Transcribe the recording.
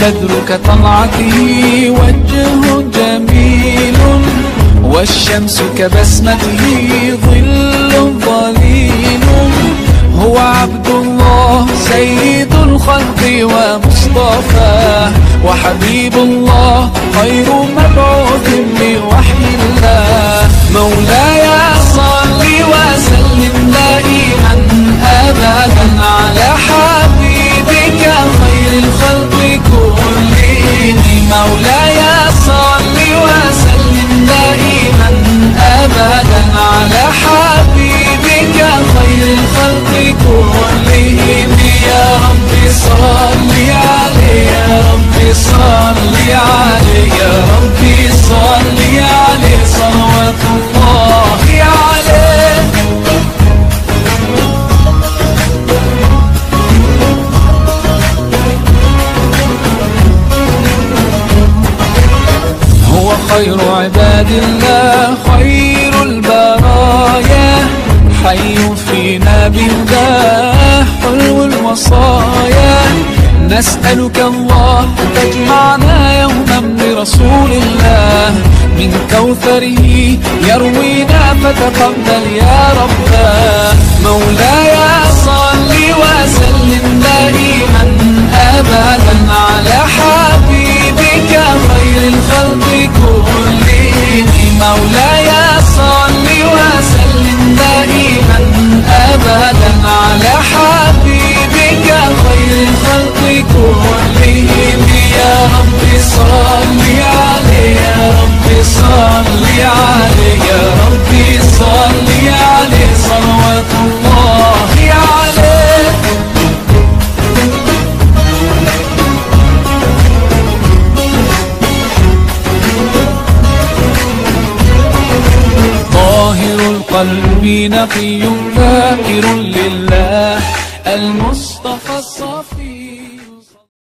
البدر كطلعته وجه جميل، والشمس كبسمته ظل ظليل. هو عبد الله سيد الخلق ومصطفاه، وحبيب الله خير مبعوث بوحي الله. مولاي صل وسلم دائما أبدا على حبيبك خير الخلق كلهم. مولاي صل وسلم دائما أبدا على حبيبك خير الخلق كلهم. يا رب صل عليه، يا رب صل عليه، يا رب صل عليه صلوات الله عليه. هو خير عباد الله خير البرايا، حي فينا بهداه حلو الوصايا. نسألك الله تجمعنا يوما برسول الله، من كوثره يروينا فتقبل يا رباه. مولاي صل وسلم دائما أبدا على حبيبك خير الخلق كلهم. مولاي صل وسلم دائما أبدا على حبيبك خير الخلق كلهم. يا رب صل عليه، يا رب صل عليه، يا رب صل عليه صلوات الله عليه. طاهر القلب نقي ذاكر لله، المصطفى الصفي.